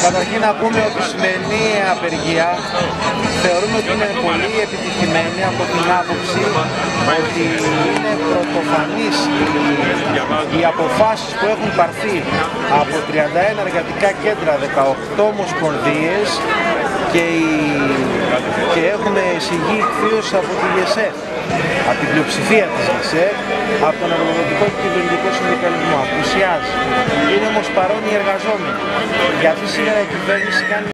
Καταρχήν να πούμε ότι η σημερινή απεργία θεωρούμε ότι είναι πολύ επιτυχημένη από την άποψη ότι είναι πρωτοφανής οι αποφάσεις που έχουν πάρθει από 31 εργατικά κέντρα, 18 ομοσπονδίες και έχουμε εισηγεί εκφύωση από τη ΓΕΣΕΦ, από την πλειοψηφία της ΓΕΣΕΦ, από τον εργοδοτικό και κυβερνητικό συνδικαλισμό. Απουσιάζει. Είναι όμως παρόν οι εργαζόμενοι. Γιατί σήμερα η κυβέρνηση κάνει